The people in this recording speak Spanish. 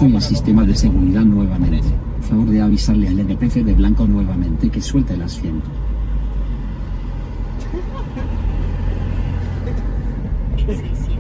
soy el sistema de seguridad nuevamente. Por favor de avisarle al NPC de blanco nuevamente que suelte el asiento. Sí, sí.